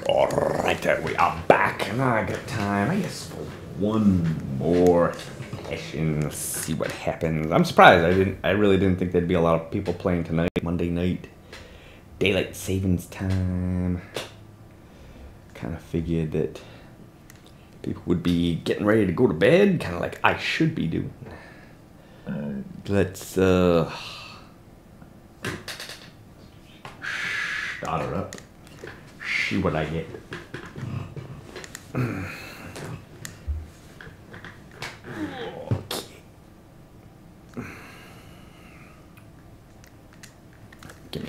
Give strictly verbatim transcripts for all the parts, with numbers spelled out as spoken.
Alright, we are back, and I got time, I guess, for one more session. Let's see what happens. I'm surprised. I didn't. I really didn't think there'd be a lot of people playing tonight, Monday night, daylight savings time. Kind of figured that people would be getting ready to go to bed, kind of like I should be doing. Uh, let's uh, start her up. See what I get. Okay. Give me.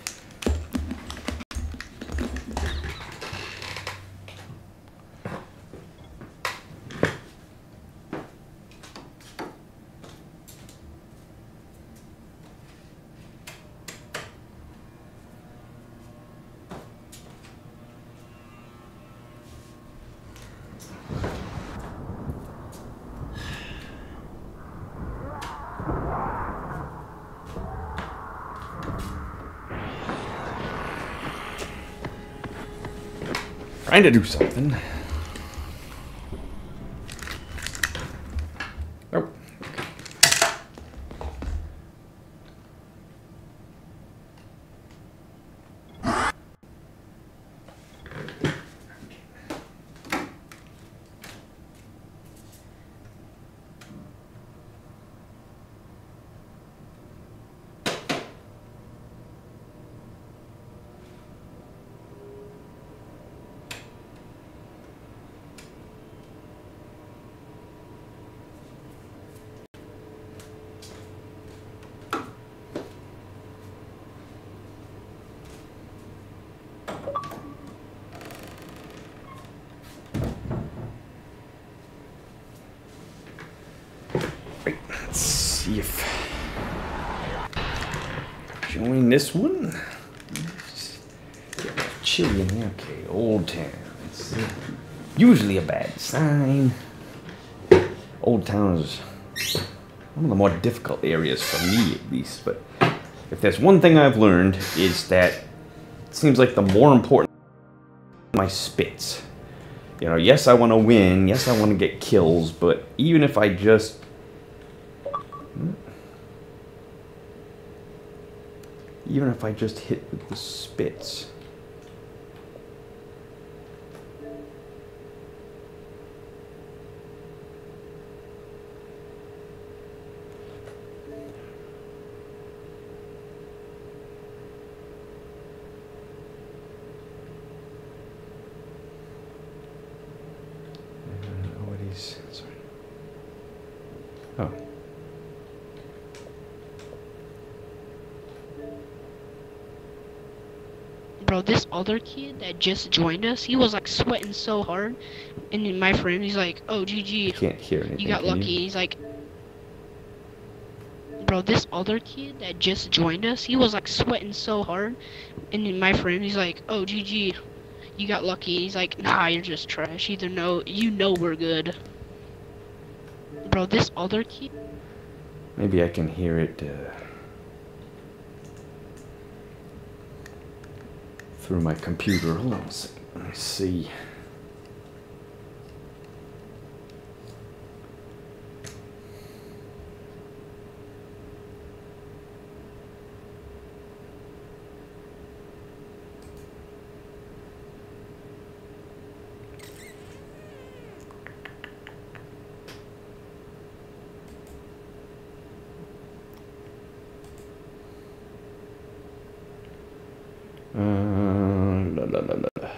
Trying to do something. Oh, okay. Let's see if join this one. Just get chilly in here. Okay, Old Town. It's usually a bad sign. Old Town is one of the more difficult areas for me, at least. But if there's one thing I've learned, is that it seems like the more important my spits. You know, yes, I want to win. Yes, I want to get kills. But even if I just Even if I just hit with the spits. I don't know what he's, sorry. Oh. Bro, this other kid that just joined us, he was like sweating so hard, and then my friend, he's like, "Oh, G G, I can't hear anything. you got Can lucky." you? He's like, bro, this other kid that just joined us, he was like sweating so hard, and then my friend, he's like, "Oh, G G, you got lucky." He's like, "Nah, you're just trash. Either know, you know we're good." Bro, this other kid. Maybe I can hear it uh, through my computer. Hold on a second. Let me see. Uh, la, la, la, la.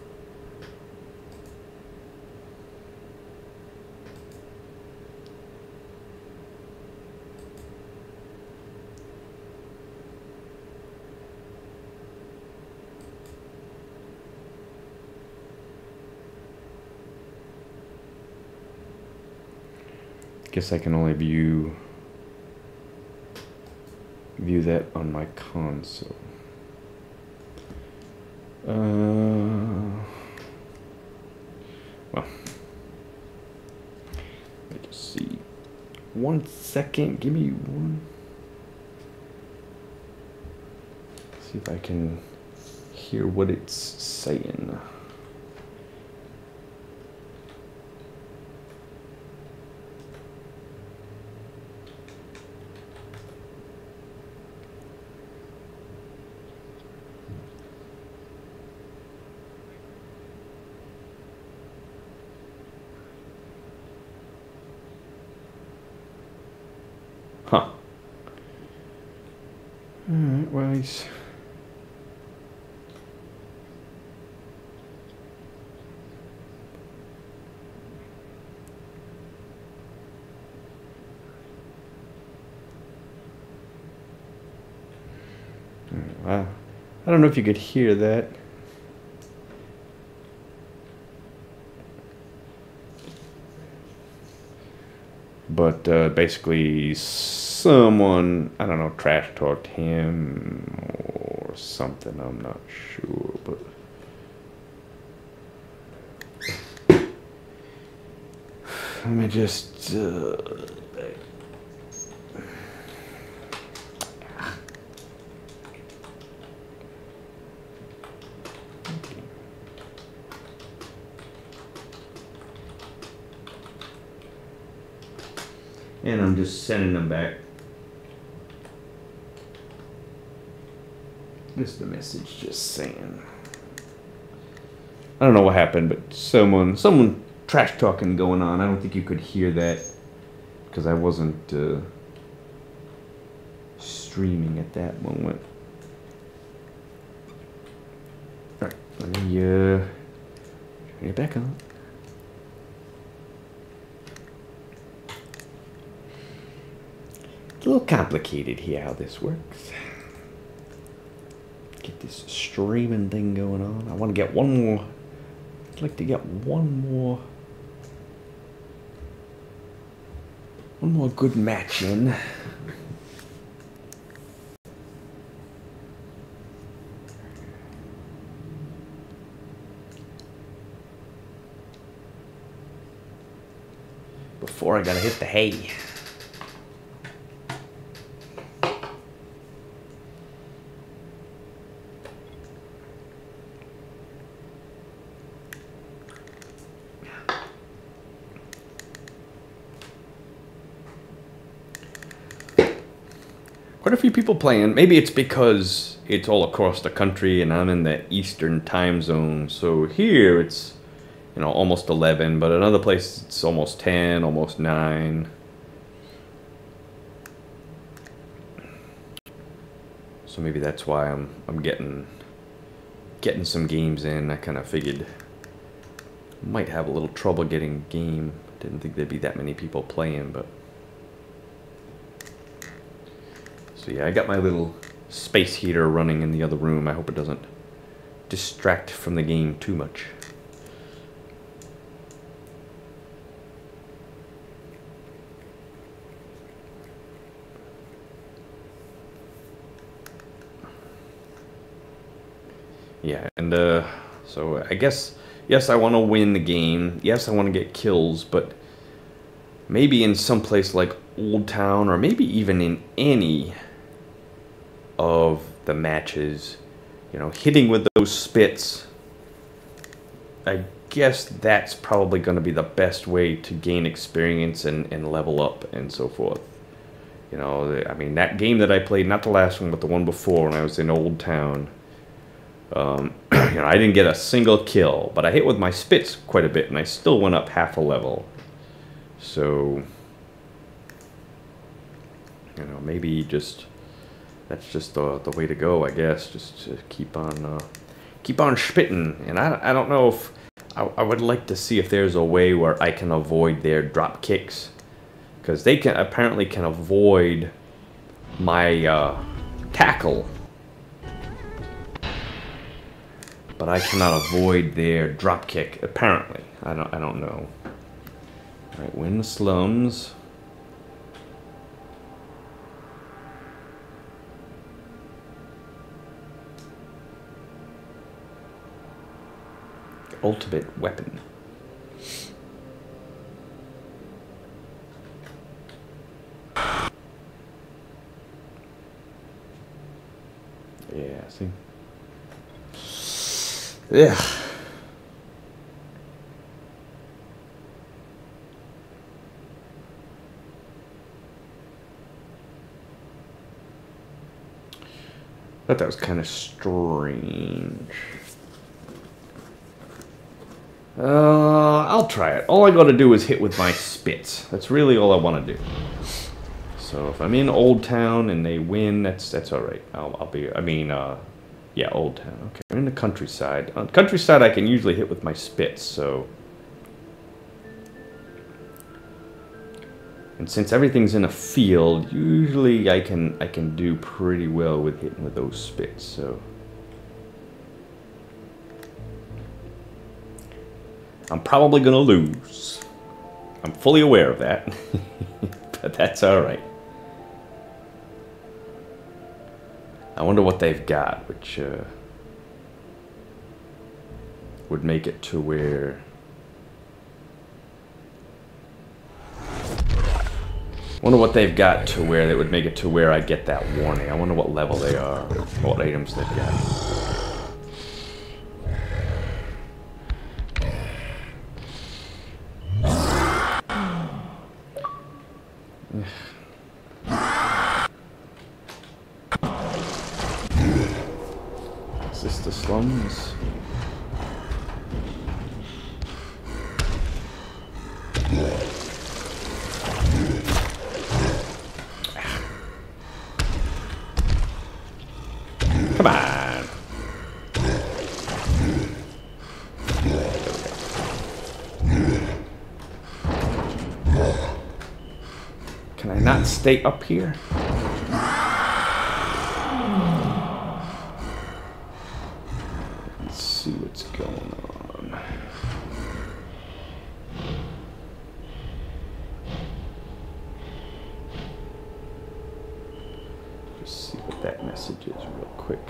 Guess I can only view view that on my console. Uh, well, let me just see. One second, give me one. See if I can hear what it's saying. Alright, well, he's... Wow. I don't know if you could hear that. But uh, basically, someone, I don't know, trash talked him or something. I'm not sure, but let me just. Uh, And I'm just sending them back. Just a message just saying. I don't know what happened, but someone, someone trash talking going on. I don't think you could hear that because I wasn't uh, streaming at that moment. Alright, let me uh, turn it back on. It's a little complicated here how this works. Get this streaming thing going on. I want to get one more. I'd like to get one more. One more good match in. Before I gotta hit the hay. Quite a few people playing. Maybe it's because it's all across the country and I'm in the Eastern time zone. So here it's, you know, almost eleven, but another place it's almost ten, almost nine. So maybe that's why I'm I'm getting getting some games in. I kind of figured I might have a little trouble getting game. Didn't think there'd be that many people playing, but so yeah, I got my little space heater running in the other room. I hope it doesn't distract from the game too much. Yeah, and uh, so I guess, yes, I want to win the game. Yes, I want to get kills, but maybe in some place like Old Town, or maybe even in any of the matches, you know, hitting with those spits, I guess that's probably going to be the best way to gain experience and, and level up and so forth. You know, I mean, that game that I played, not the last one, but the one before when I was in Old Town, um, you know, I didn't get a single kill, but I hit with my spits quite a bit, and I still went up half a level. So, you know, maybe just... that's just the, the way to go, I guess. Just to keep on, uh, keep on spitting. And I, I don't know if I, I would like to see if there's a way where I can avoid their drop kicks, because they can apparently can avoid my uh, tackle, but I cannot avoid their drop kick. Apparently, I don't, I don't know. All right, we're in the slums. Ultimate weapon. Yeah, see? Yeah. Thought that was kind of strange. Uh, I'll try it. All I gotta do is hit with my spits. That's really all I want to do. So if I'm in Old Town and they win, that's that's all right. I'll, I'll be. I mean, uh, yeah, Old Town. Okay, I'm in the countryside. On countryside, I can usually hit with my spits. So, and since everything's in a field, usually I can I can do pretty well with hitting with those spits. So. I'm probably going to lose. I'm fully aware of that. But that's all right. I wonder what they've got, which uh, would make it to where... I wonder what they've got to where that would make it to where I get that warning. I wonder what level they are, what items they've got. Is this the slums? Come on. Can I not stay up here? Let's see what's going on. Just see what that message is real quick.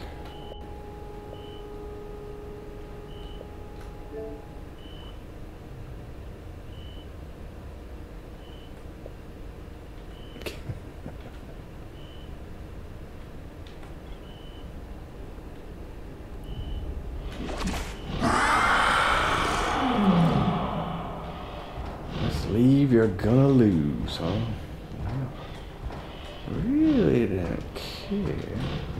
Leave, you're gonna lose, huh? Wow. Really don't care.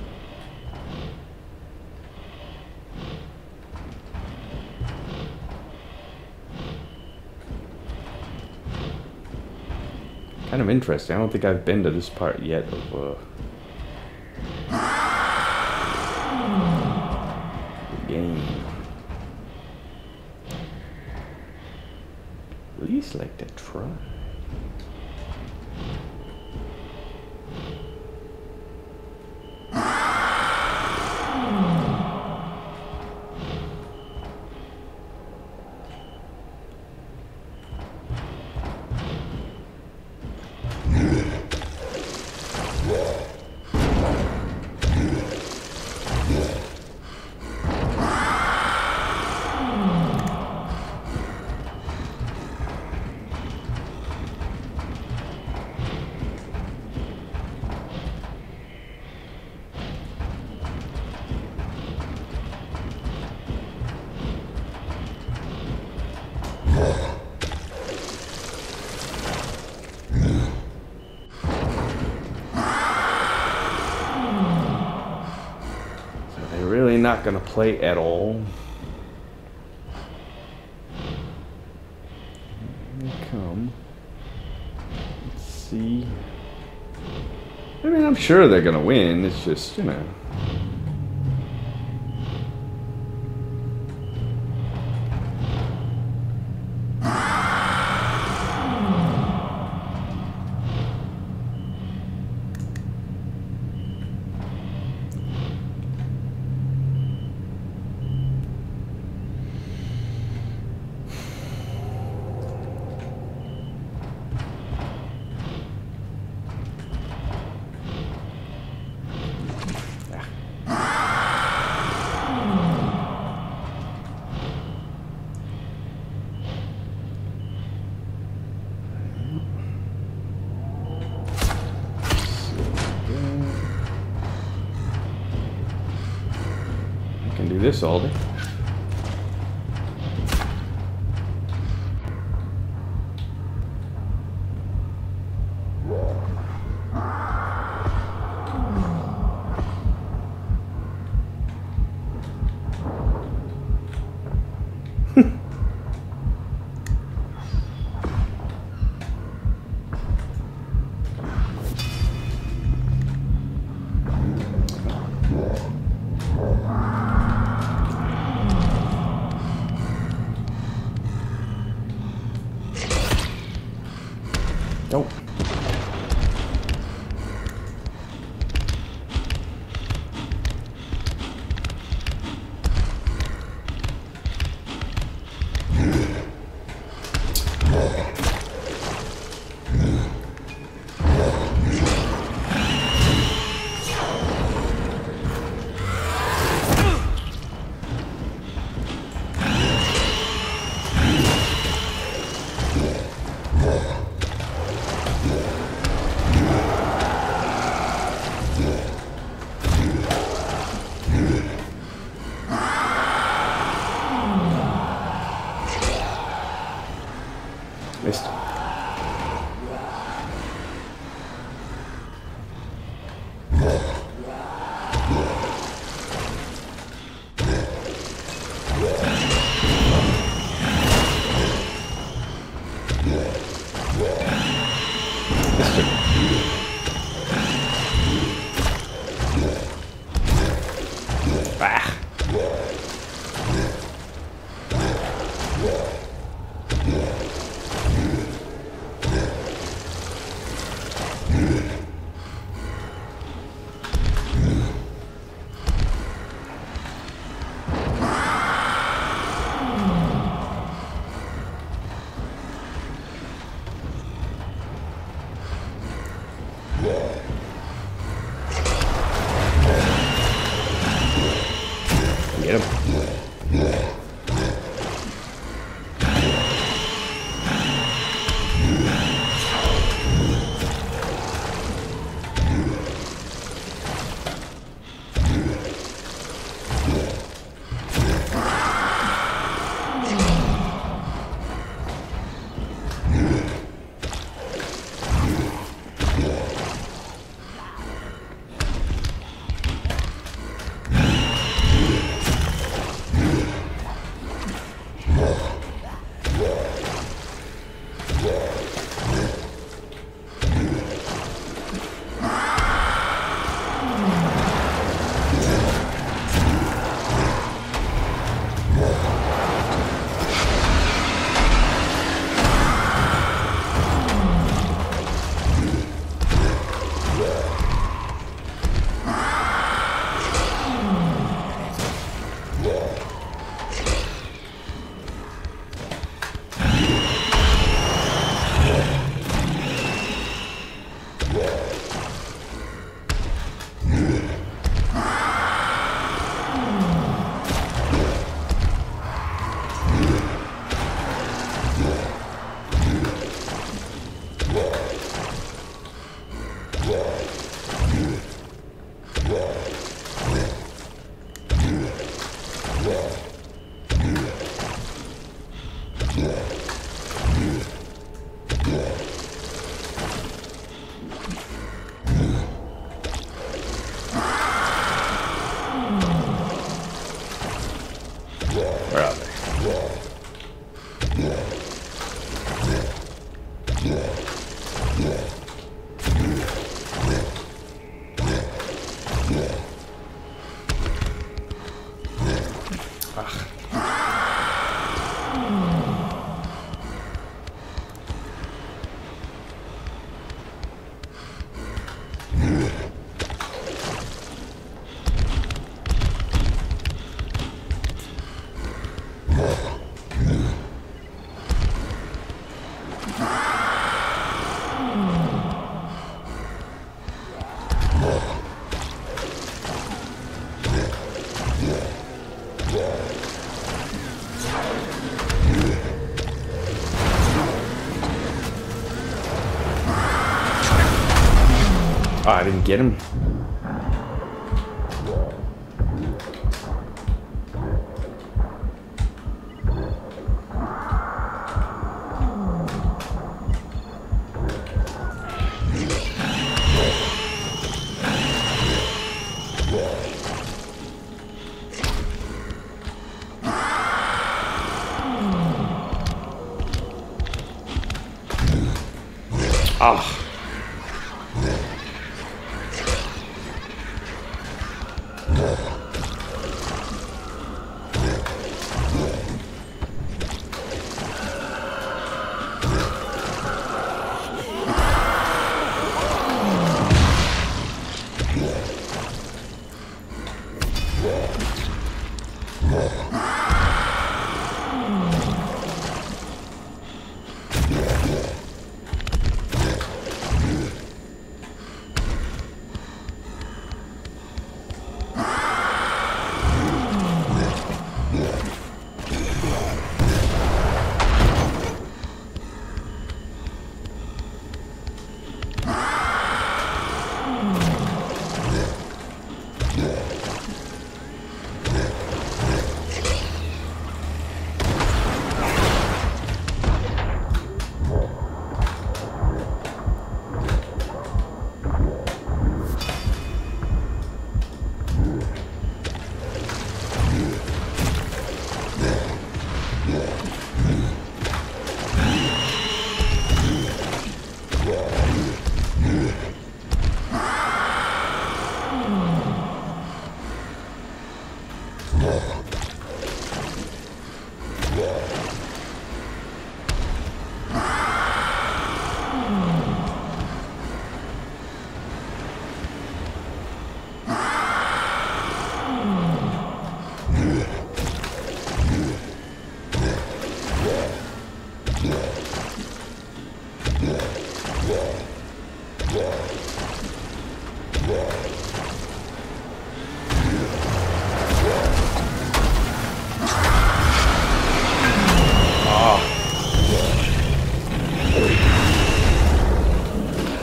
Kind of interesting. I don't think I've been to this part yet of uh, the game. At least like to try. Not gonna play at all. Here they come. Let's see. I mean, I'm sure they're gonna win. It's just, you know. This all day. Nope. Missed. Ah. Get him. Where are they? Oh, I didn't get him. Ah.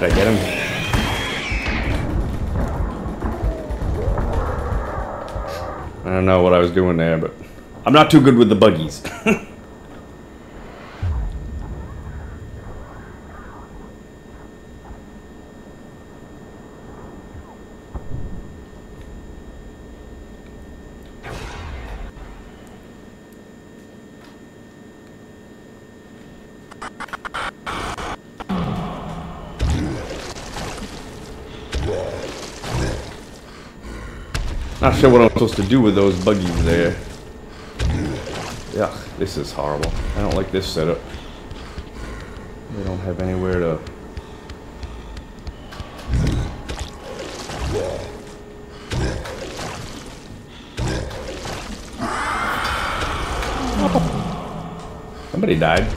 I get him? I don't know what I was doing there, but I'm not too good with the buggies. Not sure what I'm supposed to do with those buggies there. Yuck, this is horrible. I don't like this setup. They don't have anywhere to... Somebody died.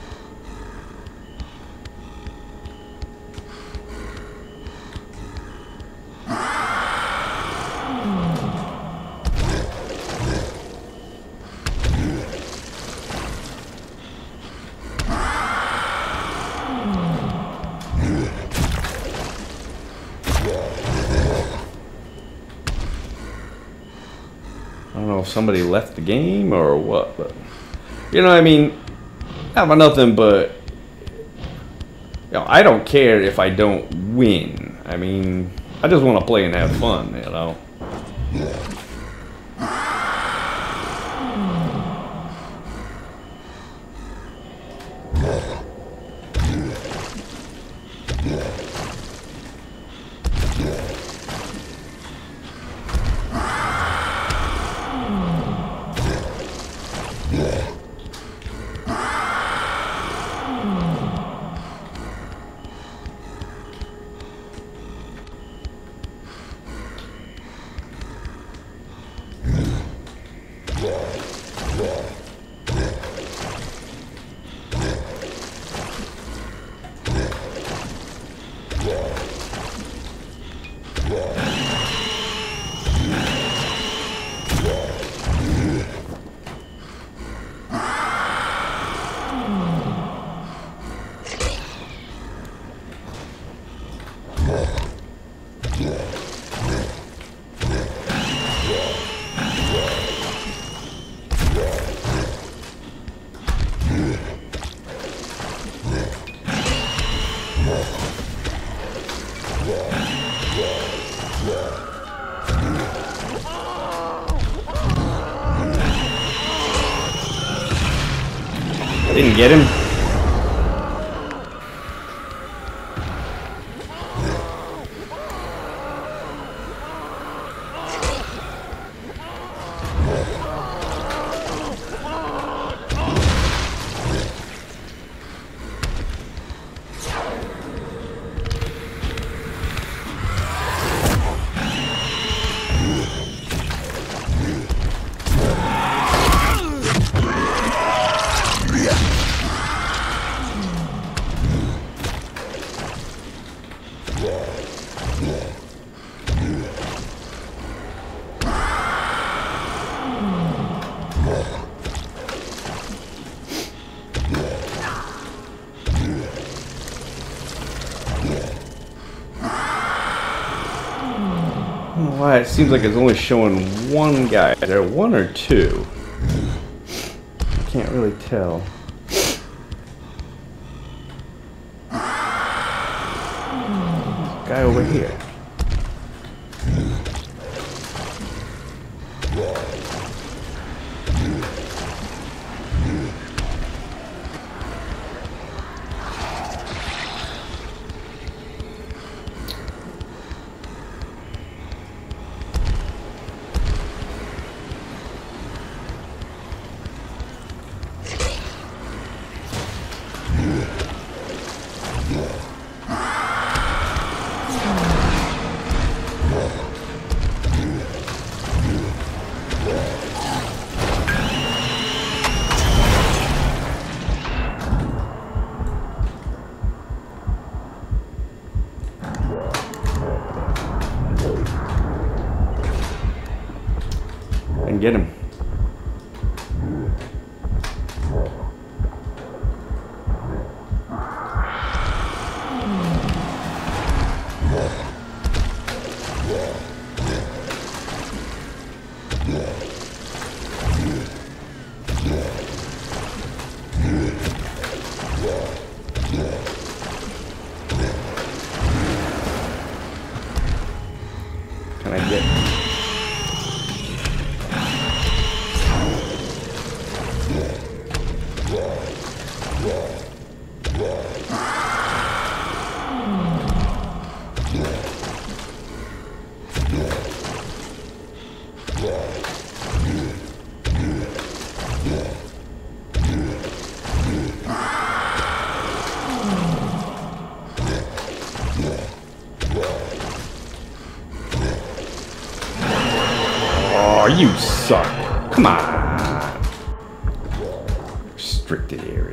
I don't know if somebody left the game or what, but you know what I mean? Not for nothing, but you know, I don't care if I don't win. I mean, I just want to play and have fun, you know. I didn't get him. I don't know why it seems like it's only showing one guy. Is there one or two? I can't really tell. Guy over here. Oh, you suck. Come on. Restricted area.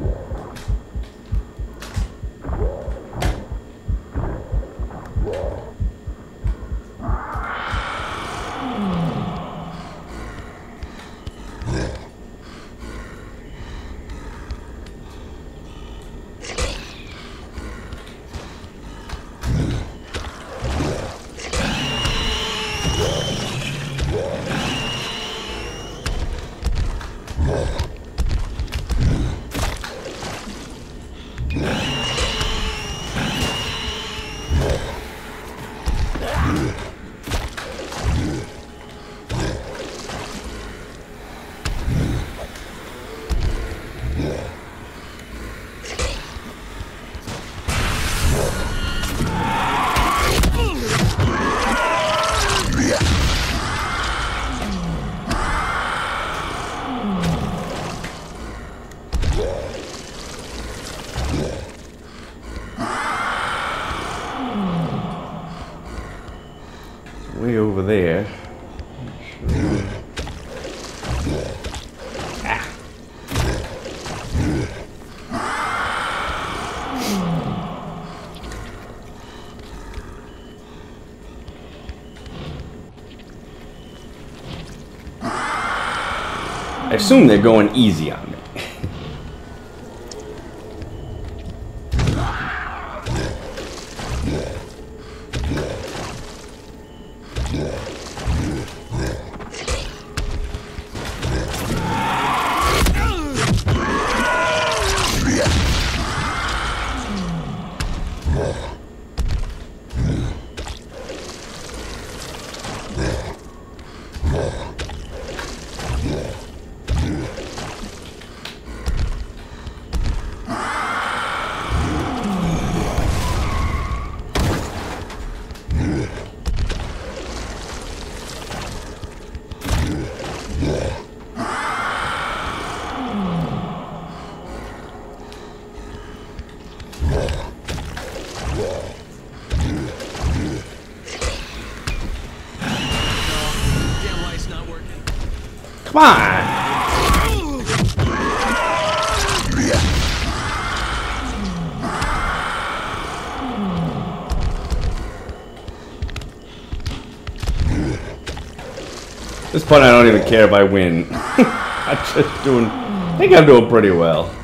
Way over there. Ah. I assume they're going easy on me. Come on! At this point, I don't even care if I win. I'm just doing... I think I'm doing pretty well.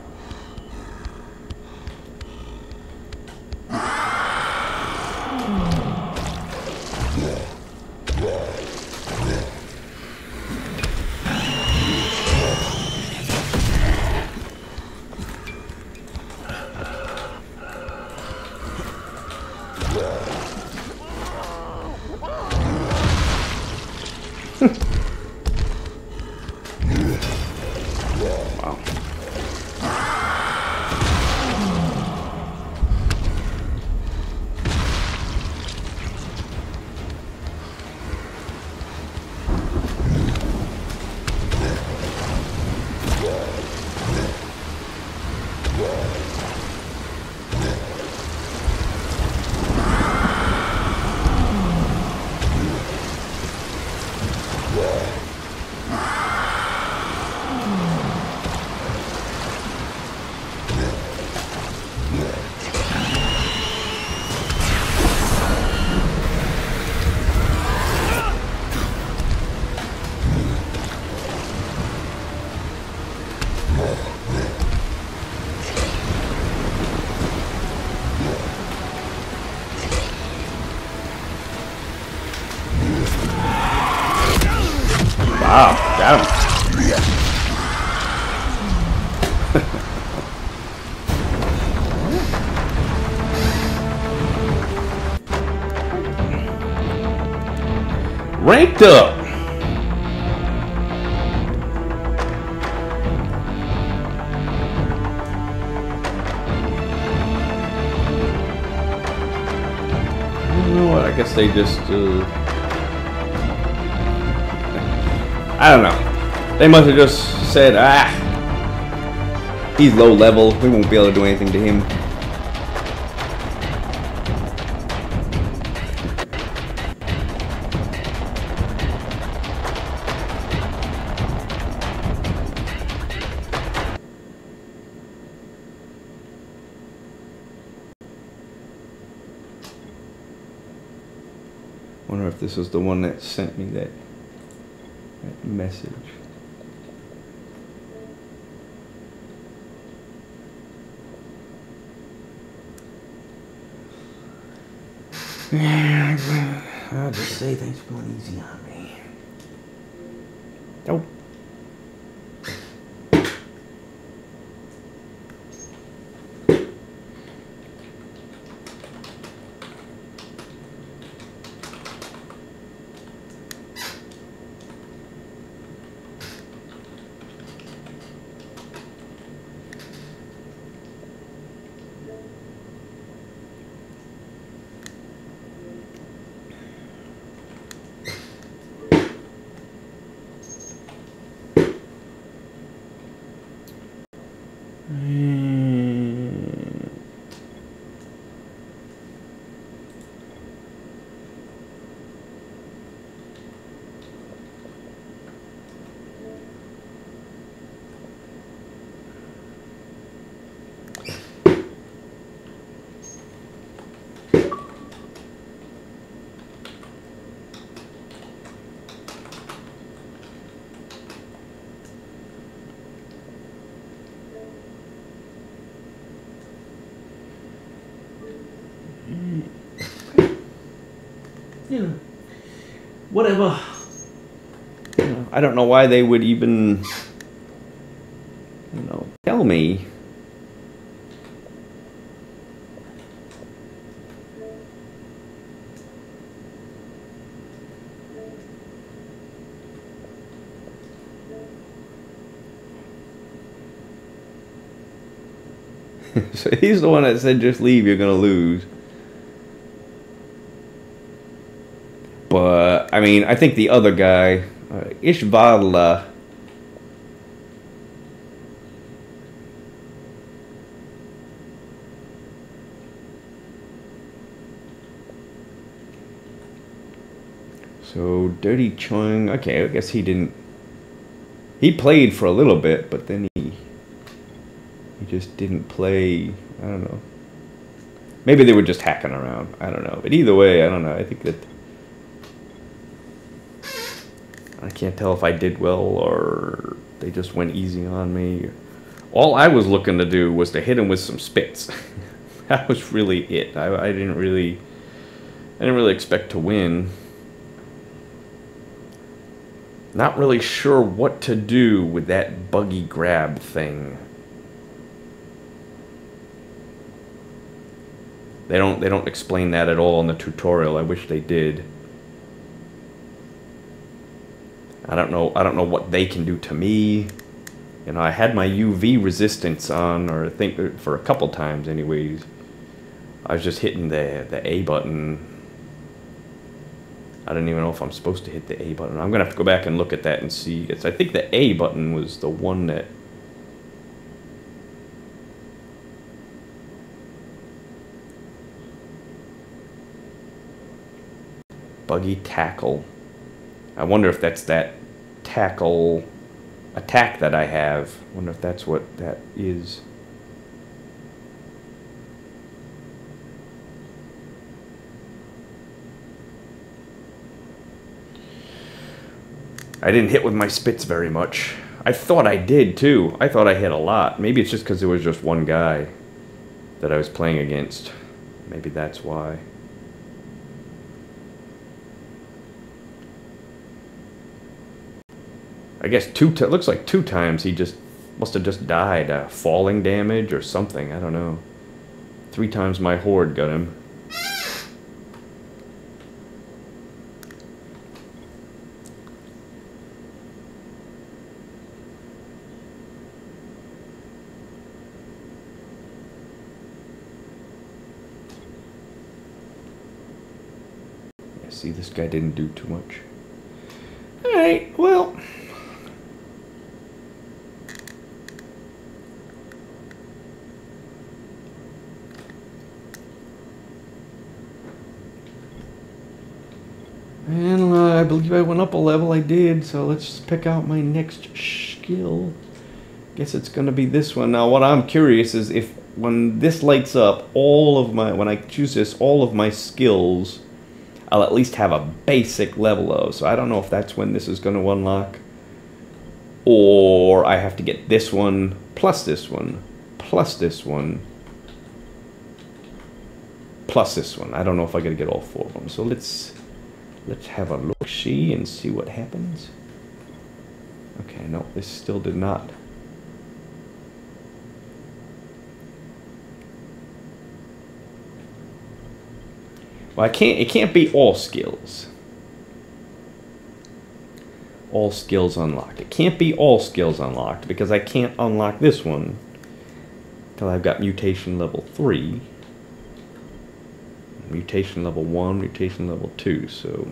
Wow, got him. Ranked up. guess they just, uh, I don't know. They must have just said, ah, he's low level, we won't be able to do anything to him. Wonder if this was the one that sent me that, that message. I'll just say thanks for going easy on me. Nope. You know, whatever. You know, I don't know why they would even, you know, tell me. So he's the one that said, just leave, you're gonna lose. But, I mean, I think the other guy, uh, Ishvala, so Dirty Chung, okay, I guess he didn't, he played for a little bit, but then he, he just didn't play, I don't know. Maybe they were just hacking around, I don't know. But either way, I don't know, I think that, I can't tell if I did well or they just went easy on me. All I was looking to do was to hit him with some spits. That was really it. I, I didn't really, I didn't really expect to win. Not really sure what to do with that buggy grab thing. They don't, they don't explain that at all in the tutorial. I wish they did. I don't know. I don't know what they can do to me. You know, I had my U V resistance on, or I think for a couple times, anyways. I was just hitting the the A button. I don't even know if I'm supposed to hit the A button. I'm gonna have to go back and look at that and see. It's. I think the A button was the one that. Buggy tackle. I wonder if that's that tackle attack that I have. I wonder if that's what that is. I didn't hit with my spits very much. I thought I did too. I thought I hit a lot. Maybe it's just because there was just one guy that I was playing against. Maybe that's why. I guess two. T looks like two times he just must have just died. Uh, falling damage or something. I don't know. Three times my horde got him. See, this guy didn't do too much. Alright, well. And uh, I believe I went up a level. I did. So let's pick out my next skill. Guess it's going to be this one. Now, what I'm curious is if when this lights up, all of my, when I choose this, all of my skills, I'll at least have a basic level of. So I don't know if that's when this is going to unlock. Or I have to get this one, plus this one, plus this one, plus this one. I don't know if I got to get all four of them. So let's, let's have a look-see and see what happens. Okay, no, this still did not. Well, I can't, it can't be all skills. All skills unlocked. It can't be all skills unlocked because I can't unlock this one until I've got mutation level three. Mutation level one, mutation level two, so.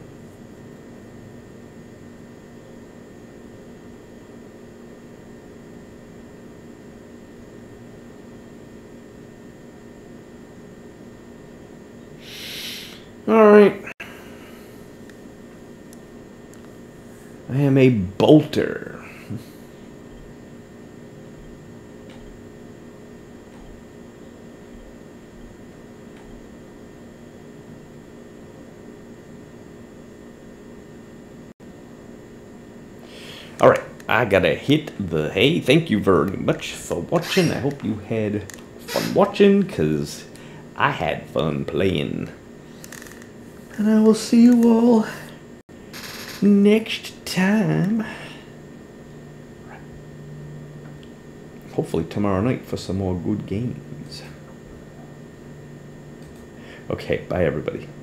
Alright. I am a bolter. Alright, I gotta hit the hay. Thank you very much for watching. I hope you had fun watching, because I had fun playing. And I will see you all next time. Hopefully tomorrow night for some more good games. Okay, bye everybody.